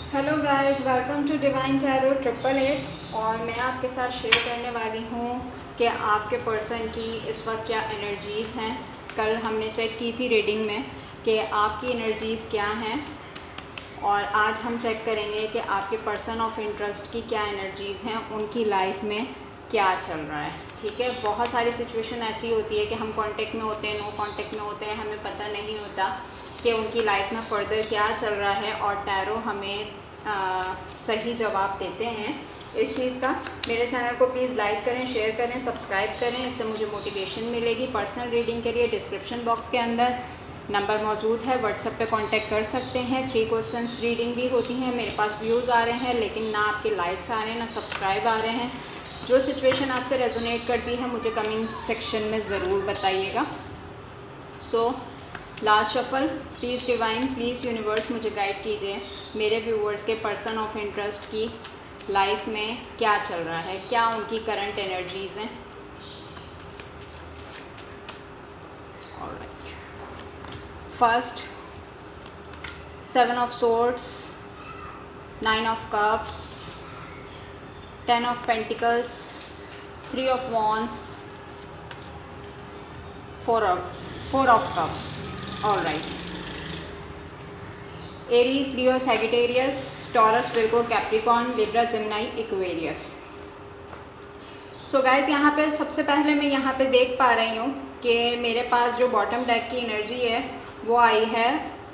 Hello guys, welcome to divine tarot 888। और मैं आपके साथ शेयर करने वाली हूँ कि आपके पर्सन की इस वक्त क्या एनर्जीज़ हैं। कल हमने चेक की थी रीडिंग में कि आपकी एनर्जीज़ क्या हैं, और आज हम चेक करेंगे कि आपके पर्सन ऑफ इंटरेस्ट की क्या एनर्जीज़ हैं, उनकी लाइफ में क्या चल रहा है। ठीक है, बहुत सारी सिचुएशन ऐसी होती है कि हम कांटेक्ट में होते हैं, नो कांटेक्ट में होते हैं, हमें पता नहीं होता कि उनकी लाइफ में फ़र्दर क्या चल रहा है, और टैरो हमें सही जवाब देते हैं इस चीज़ का। मेरे चैनल को प्लीज़ लाइक करें, शेयर करें, सब्सक्राइब करें, इससे मुझे मोटिवेशन मिलेगी। पर्सनल रीडिंग के लिए डिस्क्रिप्शन बॉक्स के अंदर नंबर मौजूद है, व्हाट्सएप पे कांटेक्ट कर सकते हैं। 3 क्वेश्चंस रीडिंग भी होती हैं। मेरे पास व्यूज़ आ रहे हैं लेकिन ना आपके लाइक्स आ रहे हैं, ना सब्सक्राइब आ रहे हैं। जो सिचुएशन आपसे रेजोनेट करती है मुझे कमेंट सेक्शन में ज़रूर बताइएगा। So last shuffle, please divine, please universe मुझे गाइड कीजिए मेरे व्यूवर्स के पर्सन ऑफ इंटरेस्ट की लाइफ में क्या चल रहा है, क्या उनकी करंट एनर्जीज़ हैं। Alright, first 7 of swords, 9 of cups, 10 of pentacles, 3 of wands, 4 of cups. Alright, Aries, Leo, Sagittarius, Taurus, Virgo, Capricorn, Libra, Gemini, Aquarius. So guys, यहाँ पे सबसे पहले मैं यहाँ पे देख पा रही हूँ कि मेरे पास जो बॉटम डेक की एनर्जी है वो आई है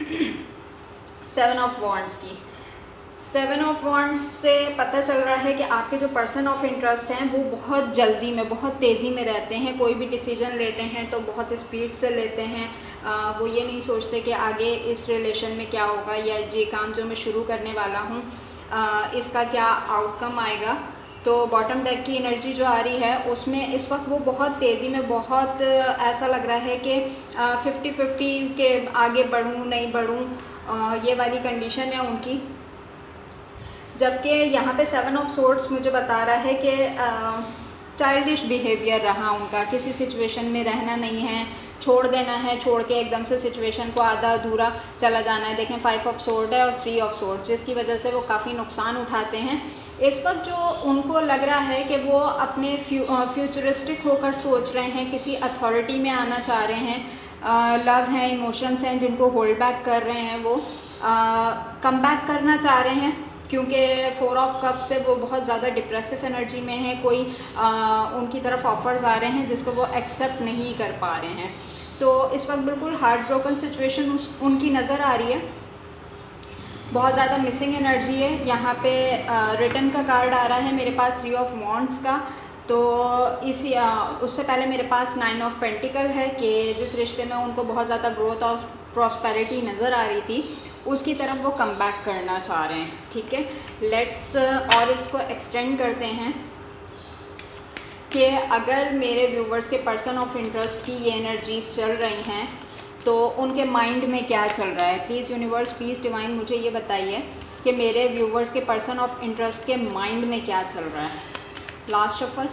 7 ऑफ वॉन्ड्स की। 7 ऑफ वॉन्ड्स से पता चल रहा है कि आपके जो पर्सन ऑफ इंटरेस्ट हैं वो बहुत जल्दी में, बहुत तेज़ी में रहते हैं। कोई भी डिसीजन लेते हैं तो बहुत स्पीड से लेते हैं। वो ये नहीं सोचते कि आगे इस रिलेशन में क्या होगा, या ये काम जो मैं शुरू करने वाला हूँ इसका क्या आउटकम आएगा। तो बॉटम डेक की एनर्जी जो आ रही है उसमें इस वक्त वो बहुत तेज़ी में, बहुत ऐसा लग रहा है कि 50-50 के आगे बढ़ूँ नहीं बढ़ूँ, ये वाली कंडीशन है उनकी। जबकि यहाँ पे 7 ऑफ सोर्ड्स मुझे बता रहा है कि चाइल्डिश बिहेवियर रहा उनका, किसी सिचुएशन में रहना नहीं है, छोड़ देना है, छोड़ के एकदम से सिचुएशन को आधा अधूरा चला जाना है। देखें 5 ऑफ सोर्ड है और 3 ऑफ सोर्ड, जिसकी वजह से वो काफ़ी नुकसान उठाते हैं। इस वक्त जो उनको लग रहा है कि वो अपने फ्यूचरिस्टिक होकर सोच रहे हैं, किसी अथॉरिटी में आना चाह रहे हैं। लव हैं, इमोशंस हैं जिनको होल्ड बैक कर रहे हैं, वो कम बैक करना चाह रहे हैं, क्योंकि 4 ऑफ कप से वो बहुत ज़्यादा डिप्रेसिव एनर्जी में है। कोई उनकी तरफ ऑफर्स आ रहे हैं जिसको वो एक्सेप्ट नहीं कर पा रहे हैं। तो इस वक्त बिल्कुल हार्ट ब्रोकन सिचुएशन उनकी नज़र आ रही है। बहुत ज़्यादा मिसिंग एनर्जी है। यहाँ पे रिटर्न का कार्ड आ रहा है मेरे पास 3 ऑफ वॉन्ड्स का। तो इसी उससे पहले मेरे पास 9 ऑफ पेंटिकल है कि जिस रिश्ते में उनको बहुत ज़्यादा ग्रोथ और प्रॉस्पेरिटी नज़र आ रही थी उसकी तरफ वो कम बैक करना चाह रहे हैं। ठीक है, लेट्स और इसको एक्सटेंड करते हैं कि अगर मेरे व्यूवर्स के पर्सन ऑफ इंटरेस्ट की ये एनर्जीज चल रही हैं तो उनके माइंड में क्या चल रहा है। प्लीज़ यूनिवर्स, प्लीज़ डिवाइन मुझे ये बताइए कि मेरे व्यूवर्स के पर्सन ऑफ इंटरेस्ट के माइंड में क्या चल रहा है। Last shuffle.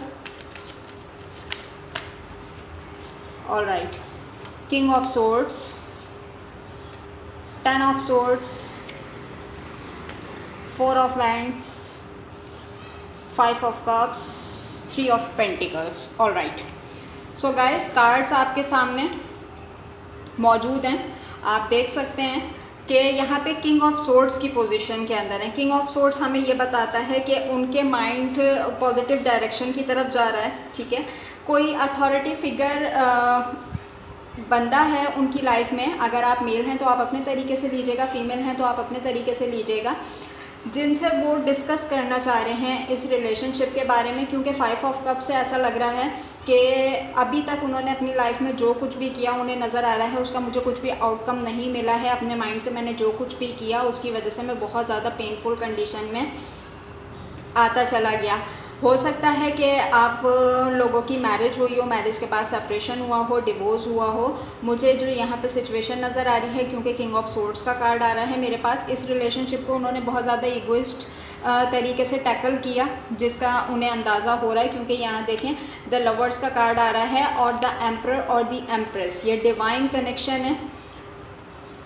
Alright, king of swords, 10 of swords, 4 of wands, 5 of cups, 3 of pentacles. Alright, so guys, cards आपके सामने मौजूद हैं। आप देख सकते हैं कि यहाँ पे किंग ऑफ सोर्ड्स की पोजीशन के अंदर है। किंग ऑफ सोर्ड्स हमें ये बताता है कि उनके माइंड पॉजिटिव डायरेक्शन की तरफ जा रहा है। ठीक है, कोई अथॉरिटी फिगर बंदा है उनकी लाइफ में। अगर आप मेल हैं तो आप अपने तरीके से लीजिएगा, फीमेल हैं तो आप अपने तरीके से लीजिएगा, जिनसे वो डिस्कस करना चाह रहे हैं इस रिलेशनशिप के बारे में। क्योंकि 5 ऑफ कप से ऐसा लग रहा है कि अभी तक उन्होंने अपनी लाइफ में जो कुछ भी किया उन्हें नज़र आ रहा है उसका मुझे कुछ भी आउटकम नहीं मिला है। अपने माइंड से मैंने जो कुछ भी किया उसकी वजह से मैं बहुत ज़्यादा पेनफुल कंडीशन में आता चला गया। हो सकता है कि आप लोगों की मैरिज हुई हो, मैरिज के बाद सेपरेशन हुआ हो, डिवोर्स हुआ हो। मुझे जो यहाँ पे सिचुएशन नज़र आ रही है, क्योंकि किंग ऑफ सोर्ड्स का कार्ड आ रहा है मेरे पास, इस रिलेशनशिप को उन्होंने बहुत ज़्यादा इगोइस्ट तरीके से टैकल किया, जिसका उन्हें अंदाज़ा हो रहा है। क्योंकि यहाँ देखें द लवर्स का कार्ड आ रहा है और द एम्परर और द एम्प्रेस, ये डिवाइन कनेक्शन है।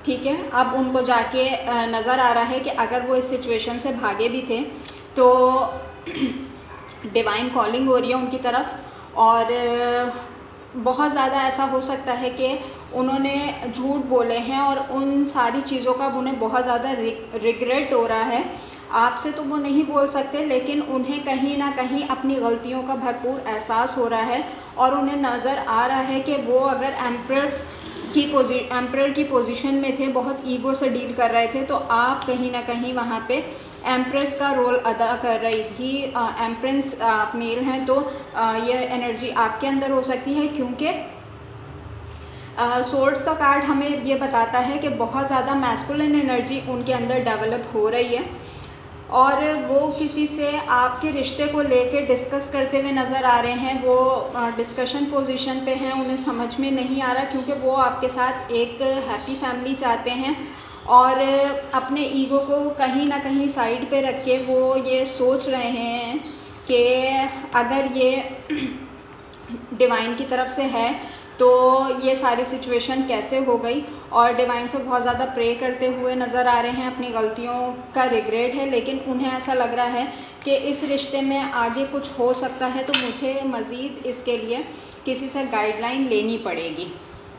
ठीक है। अब उनको जाके नज़र आ रहा है कि अगर वो इस सिचुएशन से भागे भी थे तो डिवाइन कॉलिंग हो रही है उनकी तरफ, और बहुत ज़्यादा ऐसा हो सकता है कि उन्होंने झूठ बोले हैं और उन सारी चीज़ों का उन्हें बहुत ज़्यादा रिग्रेट हो रहा है। आपसे तो वो नहीं बोल सकते, लेकिन उन्हें कहीं ना कहीं अपनी गलतियों का भरपूर एहसास हो रहा है, और उन्हें नज़र आ रहा है कि वो अगर एम्परर की पोजीशन में थे, बहुत ईगो से डील कर रहे थे, तो आप कहीं ना कहीं वहाँ पे एम्प्रेस का रोल अदा कर रही थी। एम्प्रेस आप मेल हैं तो ये एनर्जी आपके अंदर हो सकती है, क्योंकि सोर्ड्स का कार्ड हमें ये बताता है कि बहुत ज़्यादा मैस्कुलिन एनर्जी उनके अंदर डेवलप हो रही है, और वो किसी से आपके रिश्ते को लेके डिस्कस करते हुए नज़र आ रहे हैं। वो डिस्कशन पोजीशन पे हैं, उन्हें समझ में नहीं आ रहा, क्योंकि वो आपके साथ एक हैप्पी फैमिली चाहते हैं, और अपने ईगो को कहीं ना कहीं साइड पे रख के वो ये सोच रहे हैं कि अगर ये डिवाइन की तरफ से है तो ये सारी सिचुएशन कैसे हो गई, और डिवाइन से बहुत ज़्यादा प्रे करते हुए नज़र आ रहे हैं। अपनी गलतियों का रिग्रेट है, लेकिन उन्हें ऐसा लग रहा है कि इस रिश्ते में आगे कुछ हो सकता है, तो मुझे मज़ीद इसके लिए किसी से गाइडलाइन लेनी पड़ेगी।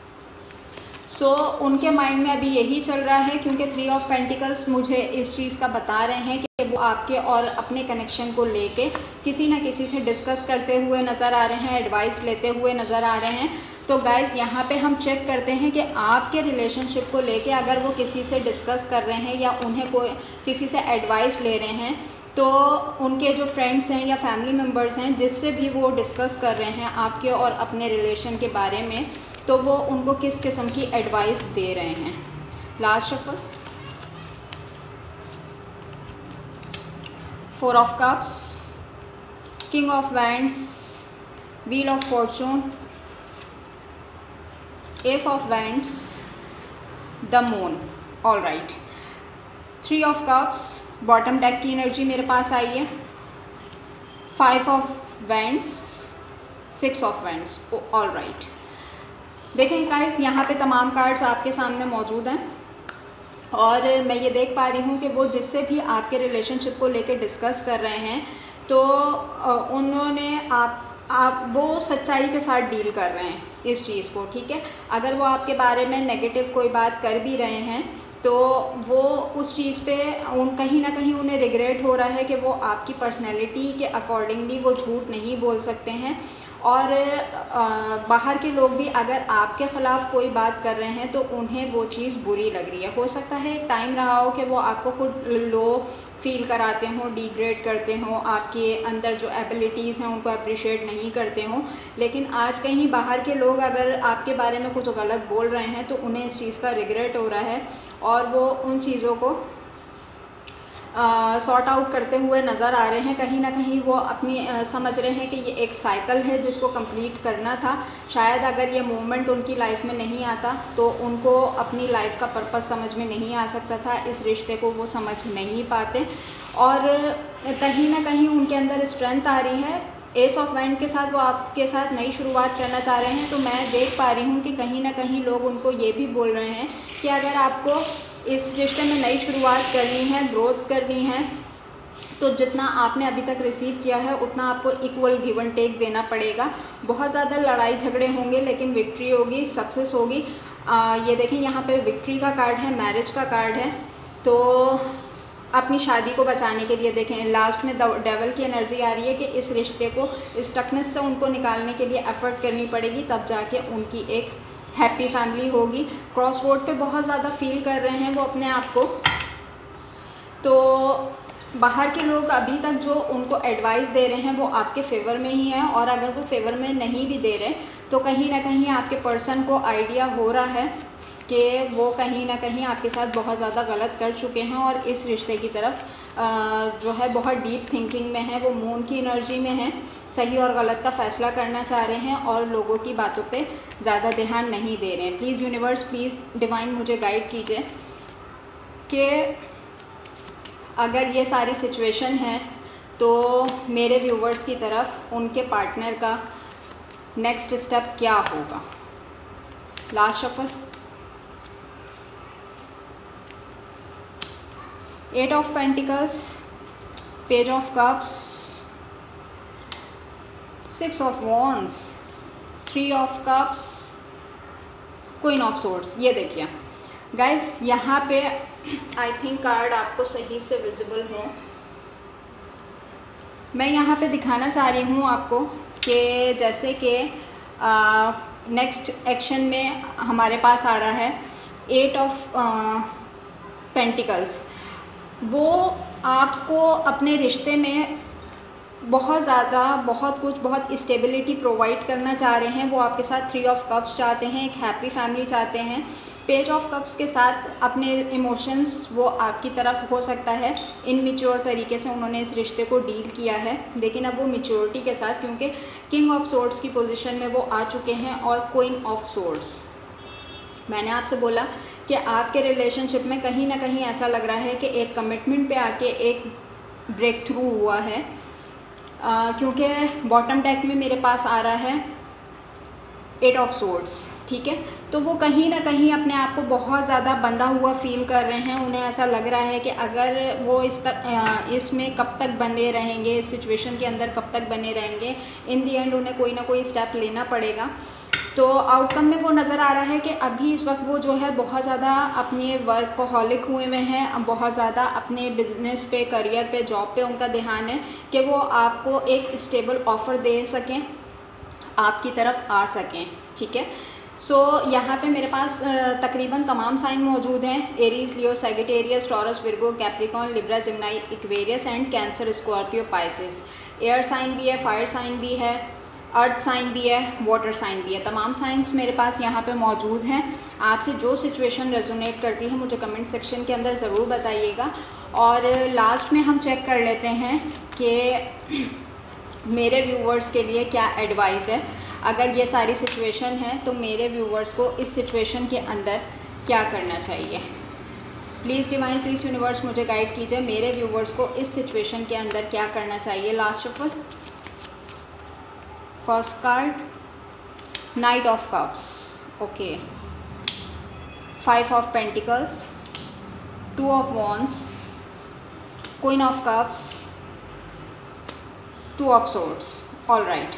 उनके माइंड में अभी यही चल रहा है, क्योंकि 3 ऑफ पेंटिकल्स मुझे इस चीज़ का बता रहे हैं कि वो आपके और अपने कनेक्शन को लेके किसी न किसी से डिस्कस करते हुए नज़र आ रहे हैं, एडवाइस लेते हुए नज़र आ रहे हैं। तो गाइज़ यहाँ पे हम चेक करते हैं कि आपके रिलेशनशिप को लेके अगर वो किसी से डिस्कस कर रहे हैं या उन्हें कोई किसी से एडवाइस ले रहे हैं, तो उनके जो फ्रेंड्स हैं या फैमिली मेम्बर्स हैं जिससे भी वो डिस्कस कर रहे हैं आपके और अपने रिलेशन के बारे में, तो वो उनको किस किस्म की एडवाइस दे रहे हैं। Last shuffle, 4 of cups, king of wands, wheel of fortune, ace of wands, the moon. All right, 3 of cups bottom deck की एनर्जी मेरे पास आई है, 5 of wands, 6 of wands. All right, देखें गाइस यहाँ पे तमाम कार्ड्स आपके सामने मौजूद हैं, और मैं ये देख पा रही हूँ कि वो जिससे भी आपके रिलेशनशिप को लेकर डिस्कस कर रहे हैं, तो उन्होंने आप वो सच्चाई के साथ डील कर रहे हैं इस चीज़ को, ठीक है। अगर वो आपके बारे में नेगेटिव कोई बात कर भी रहे हैं, तो वो उस चीज़ पे कहीं ना कहीं उन्हें रिग्रेट हो रहा है कि वो आपकी पर्सनैलिटी के अकॉर्डिंगली वो झूठ नहीं बोल सकते हैं, और बाहर के लोग भी अगर आपके ख़िलाफ़ कोई बात कर रहे हैं तो उन्हें वो चीज़ बुरी लग रही है। हो सकता है एक टाइम रहा हो कि वो आपको खुद लो फील कराते हों, डिग्रेड करते हों, आपके अंदर जो एबिलिटीज़ हैं उनको अप्रिशिएट नहीं करते हों, लेकिन आज कहीं बाहर के लोग अगर आपके बारे में कुछ गलत बोल रहे हैं तो उन्हें इस चीज़ का रिग्रेट हो रहा है, और वो उन चीज़ों को सॉर्ट आउट करते हुए नज़र आ रहे हैं। कहीं ना कहीं वो अपनी समझ रहे हैं कि ये एक साइकिल है जिसको कंप्लीट करना था। शायद अगर ये मोमेंट उनकी लाइफ में नहीं आता तो उनको अपनी लाइफ का पर्पस समझ में नहीं आ सकता था, इस रिश्ते को वो समझ नहीं पाते, और कहीं ना कहीं उनके अंदर स्ट्रेंथ आ रही है। एस ऑफ वैंड के साथ वो आपके साथ नई शुरुआत करना चाह रहे हैं, तो मैं देख पा रही हूँ कि कहीं ना कहीं लोग उनको ये भी बोल रहे हैं कि अगर आपको इस रिश्ते में नई शुरुआत करनी है, ग्रोथ करनी है, तो जितना आपने अभी तक रिसीव किया है उतना आपको इक्वल गिव एंड टेक देना पड़ेगा। बहुत ज़्यादा लड़ाई झगड़े होंगे, लेकिन विक्ट्री होगी, सक्सेस होगी। ये देखें यहाँ पे विक्ट्री का कार्ड है, मैरिज का कार्ड है। तो अपनी शादी को बचाने के लिए देखें लास्ट में डेवल की एनर्जी आ रही है कि इस रिश्ते को स्टकनेस से उनको निकालने के लिए एफर्ट करनी पड़ेगी, तब जाके उनकी एक हैप्पी फैमिली होगी। क्रॉस रोड पे बहुत ज़्यादा फील कर रहे हैं वो अपने आप को। तो बाहर के लोग अभी तक जो उनको एडवाइस दे रहे हैं वो आपके फेवर में ही है, और अगर वो फेवर में नहीं भी दे रहे तो कहीं ना कहीं आपके पर्सन को आइडिया हो रहा है कि वो कहीं ना कहीं आपके साथ बहुत ज़्यादा गलत कर चुके हैं, और इस रिश्ते की तरफ जो है बहुत डीप थिंकिंग में है। वो मून की एनर्जी में है, सही और गलत का फैसला करना चाह रहे हैं और लोगों की बातों पे ज़्यादा ध्यान नहीं दे रहे हैं। प्लीज़ यूनिवर्स, प्लीज़ डिवाइन मुझे गाइड कीजिए कि अगर ये सारी सिचुएशन है तो मेरे व्यूवर्स की तरफ उनके पार्टनर का नेक्स्ट स्टेप क्या होगा। Last shuffle, 8 of pentacles, page of cups, 6 of wands, 3 of cups, queen of swords. ये देखिए गाइस, यहाँ पे आई थिंक कार्ड आपको सही से विजिबल हो। मैं यहाँ पे दिखाना चाह रही हूँ आपको कि जैसे कि नेक्स्ट एक्शन में हमारे पास आ रहा है 8 ऑफ पेंटिकल्स। वो आपको अपने रिश्ते में बहुत ज़्यादा, बहुत कुछ, बहुत स्टेबिलिटी प्रोवाइड करना चाह रहे हैं। वो आपके साथ 3 ऑफ कप्स चाहते हैं, एक हैप्पी फैमिली चाहते हैं। पेज ऑफ कप्स के साथ अपने इमोशंस वो आपकी तरफ हो सकता है इनमेच्योर तरीके से उन्होंने इस रिश्ते को डील किया है, लेकिन अब वो मैच्योरिटी के साथ, क्योंकि किंग ऑफ सोर्ड्स की पोजीशन में वो आ चुके हैं और क्वीन ऑफ सोर्ड्स। मैंने आपसे बोला कि आपके रिलेशनशिप में कहीं ना कहीं ऐसा लग रहा है कि एक कमिटमेंट पे आके एक ब्रेक थ्रू हुआ है, क्योंकि बॉटम डेक में मेरे पास आ रहा है 8 ऑफ सोर्ड्स, ठीक है। तो वो कहीं ना कहीं अपने आप को बहुत ज़्यादा बंधा हुआ फील कर रहे हैं। उन्हें ऐसा लग रहा है कि अगर वो इसमें कब तक बने रहेंगे, इस सिचुएशन के अंदर कब तक बने रहेंगे, इन दी एंड उन्हें कोई ना कोई स्टेप लेना पड़ेगा। तो आउटकम में वो नज़र आ रहा है कि अभी इस वक्त वो जो है बहुत ज़्यादा अपने वर्कहॉलिक हुए में हैं, बहुत ज़्यादा अपने बिजनेस पे, करियर पे, जॉब पे उनका ध्यान है कि वो आपको एक स्टेबल ऑफ़र दे सकें, आपकी तरफ आ सकें, ठीक है। सो यहाँ पे मेरे पास तकरीबन तमाम साइन मौजूद हैं। Aries, Leo, Sagittarius, Taurus, Virgo, Capricorn, Libra, Gemini, Aquarius and Cancer, Scorpio, Pisces. Air sign भी है, फायर साइन भी है, अर्थ साइन भी है, वाटर साइन भी है। तमाम साइंस मेरे पास यहाँ पे मौजूद हैं। आपसे जो सिचुएशन रेजोनेट करती है मुझे कमेंट सेक्शन के अंदर ज़रूर बताइएगा। और लास्ट में हम चेक कर लेते हैं कि मेरे व्यूवर्स के लिए क्या एडवाइस है। अगर ये सारी सिचुएशन है तो मेरे व्यूवर्स को इस सिचुएशन के अंदर क्या करना चाहिए। प्लीज़ डिवाइन, प्लीज़ यूनिवर्स मुझे गाइड कीजिए, मेरे व्यूवर्स को इस सिचुएशन के अंदर क्या करना चाहिए। Last shuffle, first card knight of cups, okay, 5 of pentacles, 2 of wands, queen of cups, 2 of swords. All right,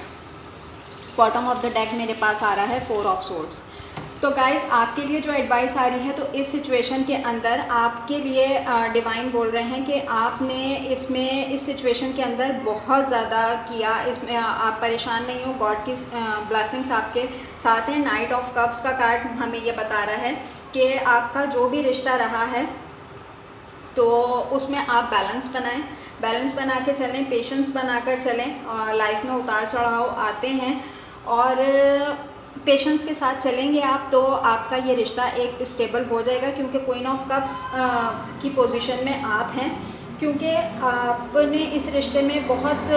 bottom of the deck मेरे पास आ रहा है 4 ऑफ सोर्ड्स। तो गाइस आपके लिए जो एडवाइस आ रही है, तो इस सिचुएशन के अंदर आपके लिए डिवाइन बोल रहे हैं कि आपने इसमें इस सिचुएशन के अंदर बहुत ज़्यादा किया, इसमें आप परेशान नहीं हो, गॉड की ब्लेसिंग्स आपके साथ हैं। नाइट ऑफ कप्स का कार्ड हमें ये बता रहा है कि आपका जो भी रिश्ता रहा है तो उसमें आप बैलेंस बनाएं, बैलेंस बना के चलें, पेशेंस बनाकर चलें। लाइफ में उतार चढ़ाव आते हैं और पेशेंस के साथ चलेंगे आप तो आपका ये रिश्ता एक स्टेबल हो जाएगा, क्योंकि क्वीन ऑफ कप्स की पोजीशन में आप हैं, क्योंकि आपने इस रिश्ते में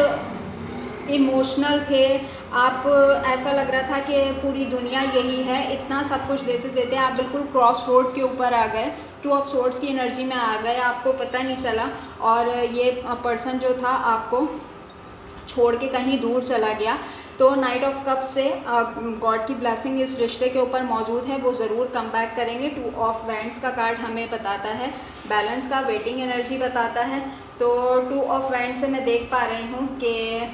बहुत इमोशनल थे। आप ऐसा लग रहा था कि पूरी दुनिया यही है, इतना सब कुछ देते देते आप बिल्कुल क्रॉस रोड के ऊपर आ गए, 2 ऑफ सोर्ड्स की एनर्जी में आ गए, आपको पता नहीं चला और ये पर्सन जो था आपको छोड़ के कहीं दूर चला गया। तो नाइट ऑफ कप से गॉड की ब्लेसिंग इस रिश्ते के ऊपर मौजूद है, वो ज़रूर कम बैक करेंगे। 2 ऑफ वैंड्स का कार्ड हमें बताता है बैलेंस का, वेटिंग एनर्जी बताता है। तो 2 ऑफ वैंड्स से मैं देख पा रही हूँ कि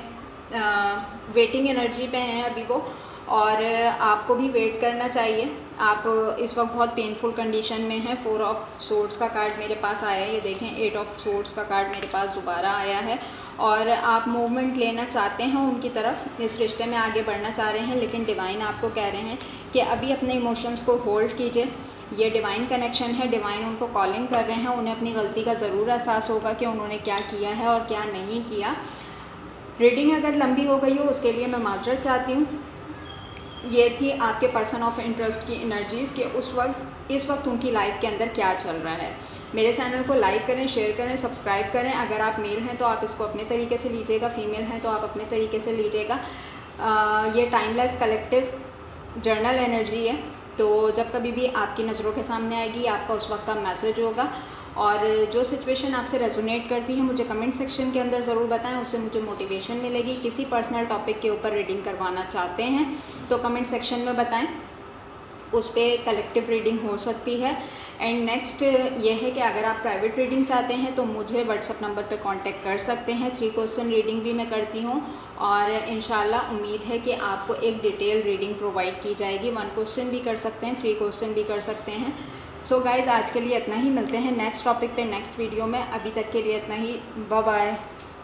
वेटिंग एनर्जी पे हैं अभी वो, और आपको भी वेट करना चाहिए। आप इस वक्त बहुत पेनफुल कंडीशन में हैं। 4 ऑफ सोर्ड्स का कार्ड मेरे पास आया है, ये देखें 8 ऑफ सोर्ड्स का कार्ड मेरे पास दोबारा आया है, और आप मूवमेंट लेना चाहते हैं उनकी तरफ, इस रिश्ते में आगे बढ़ना चाह रहे हैं, लेकिन डिवाइन आपको कह रहे हैं कि अभी अपने इमोशंस को होल्ड कीजिए। ये डिवाइन कनेक्शन है, डिवाइन उनको कॉलिंग कर रहे हैं, उन्हें अपनी गलती का ज़रूर एहसास होगा कि उन्होंने क्या किया है और क्या नहीं किया। रीडिंग अगर लंबी हो गई हो उसके लिए मैं माजरत चाहती हूँ। ये थी आपके पर्सन ऑफ इंटरेस्ट की एनर्जीज़ कि इस वक्त उनकी लाइफ के अंदर क्या चल रहा है। मेरे चैनल को लाइक करें, शेयर करें, सब्सक्राइब करें। अगर आप मेल हैं तो आप इसको अपने तरीके से लीजिएगा, फीमेल हैं तो आप अपने तरीके से लीजिएगा। ये टाइमलेस कलेक्टिव जर्नल एनर्जी है, तो जब कभी भी आपकी नज़रों के सामने आएगी आपका उस वक्त का मैसेज होगा। और जो सिचुएशन आपसे रेजोनेट करती है मुझे कमेंट सेक्शन के अंदर ज़रूर बताएं, उससे मुझे मोटिवेशन मिलेगी। किसी पर्सनल टॉपिक के ऊपर रीडिंग करवाना चाहते हैं तो कमेंट सेक्शन में बताएं, उस पर कलेक्टिव रीडिंग हो सकती है। एंड नेक्स्ट ये है कि अगर आप प्राइवेट रीडिंग चाहते हैं तो मुझे व्हाट्सअप नंबर पे कांटेक्ट कर सकते हैं। 3 क्वेश्चन रीडिंग भी मैं करती हूँ और इंशाल्लाह उम्मीद है कि आपको एक डिटेल रीडिंग प्रोवाइड की जाएगी। 1 क्वेश्चन भी कर सकते हैं, 3 क्वेश्चन भी कर सकते हैं। सो गाइज़ आज के लिए इतना ही, मिलते हैं नेक्स्ट टॉपिक पे नेक्स्ट वीडियो में। अभी तक के लिए इतना ही, बाय बाय।